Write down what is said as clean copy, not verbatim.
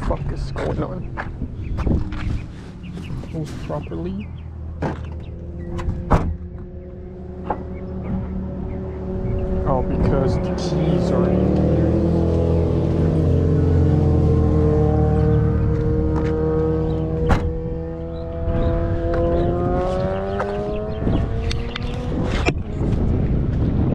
fuck is going on? Close properly. Oh, because the keys are in here.